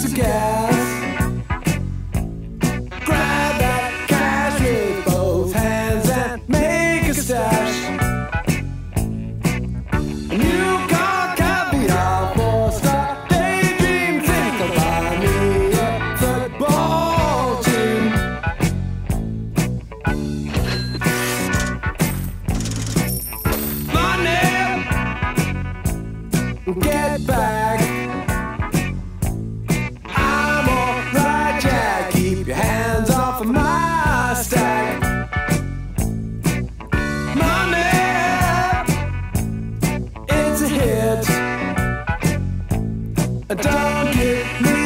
of gas. Grab that cash with both hands and make a stash. And you can't count me out for start daydream. Think about me, a football team. Money, get back. I'm alright, Jack. Keep your hands off of my stack. Money, it's a hit. Don't get me